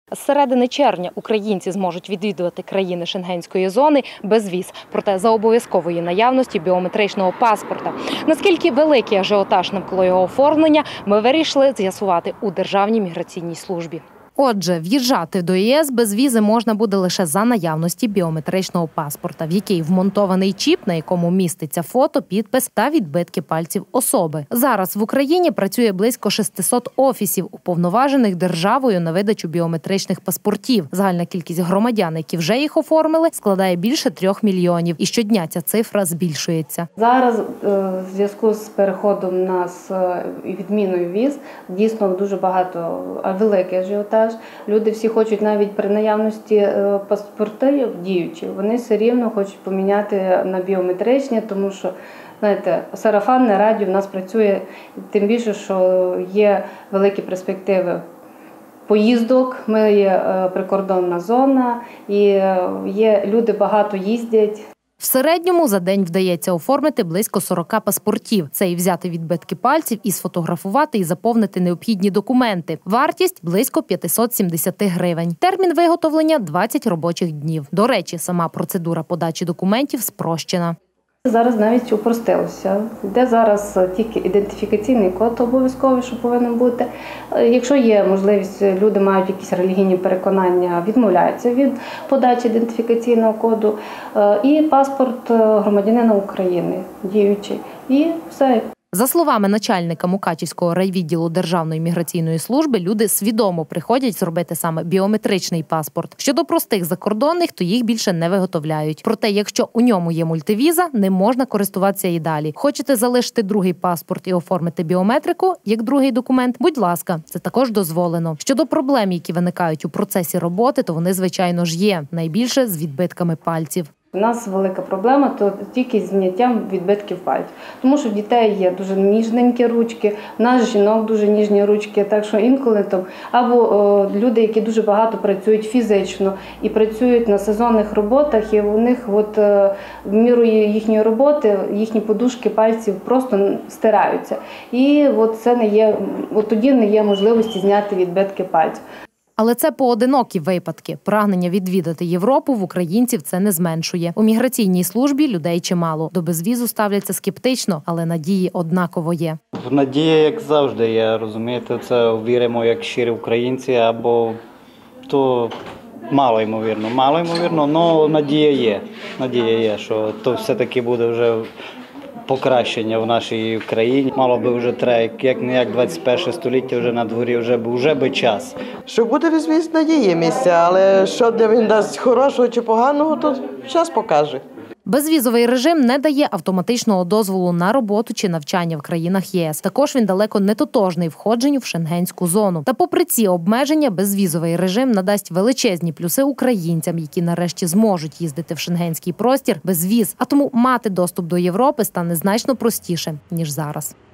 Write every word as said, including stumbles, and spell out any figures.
З середини червня українці зможуть відвідувати країни Шенгенської зони без віз, проте за обов'язкової наявності біометричного паспорта. Наскільки великий ажіотаж навколо його оформлення, ми вирішили з'ясувати у Державній міграційній службі. Отже, в'їжджати до ЄС без візи можна буде лише за наявності біометричного паспорта, в який вмонтований чіп, на якому міститься фото, підпис та відбитки пальців особи. Зараз в Україні працює близько шестисот офісів, уповноважених державою на видачу біометричних паспортів. Загальна кількість громадян, які вже їх оформили, складає більше трьох мільйонів. І щодня ця цифра збільшується. Зараз в зв'язку з переходом нас і відміною віз, дійсно дуже багато, великий ажіотаж. Люди всі хочуть навіть при наявності паспортів діючі, вони все рівно хочуть поміняти на біометричні, тому що, знаєте, сарафанне радіо в нас працює, тим більше, що є великі перспективи поїздок, ми є прикордонна зона і є люди багато їздять. В середньому за день вдається оформити близько сорока паспортів. Це і взяти відбитки пальців, і сфотографувати, і заповнити необхідні документи. Вартість – близько п'ятсот сімдесят гривень. Термін виготовлення – двадцять робочих днів. До речі, сама процедура подачі документів спрощена. Зараз навіть упростилося. Де зараз тільки ідентифікаційний код обов'язковий, що повинен бути. Якщо є можливість, люди мають якісь релігійні переконання, відмовляються від подачі ідентифікаційного коду. І паспорт громадянина України діючий. І все. За словами начальника Мукачівського райвідділу Державної міграційної служби, люди свідомо приходять зробити саме біометричний паспорт. Щодо простих закордонних, то їх більше не виготовляють. Проте, якщо у ньому є мультивіза, не можна користуватися і далі. Хочете залишити другий паспорт і оформити біометрику, як другий документ? Будь ласка, це також дозволено. Щодо проблем, які виникають у процесі роботи, то вони, звичайно ж, є. Найбільше з відбитками пальців. У нас велика проблема то тільки з зняттям відбитків пальців. Тому що в дітей є дуже ніжненькі ручки, у нас жінок дуже ніжні ручки, так що інколи там або о, люди, які дуже багато працюють фізично і працюють на сезонних роботах, і у них от в міру їхньої роботи їхні подушки пальців просто стираються. І от це не є, от тоді не є можливості зняти відбитки пальців. Але це поодинокі випадки. Прагнення відвідати Європу в українців це не зменшує. У міграційній службі людей чимало. До безвізу ставляться скептично, але надії однаково є. Надія, як завжди, є, розумієте, це віримо як щирі українці, або то мало ймовірно, мало ймовірно, але надія є. Надія є, що то все-таки буде вже покращення в нашій країні. Мало би вже треба, як не як двадцять перше століття вже на дворі, вже б вже би час. Що буде безвіз, є місця, але що де він дасть хорошого чи поганого, то час покаже. Безвізовий режим не дає автоматичного дозволу на роботу чи навчання в країнах ЄС. Також він далеко не тотожний входженню в шенгенську зону. Та попри ці обмеження, безвізовий режим надасть величезні плюси українцям, які нарешті зможуть їздити в шенгенський простір без віз. А тому мати доступ до Європи стане значно простіше, ніж зараз.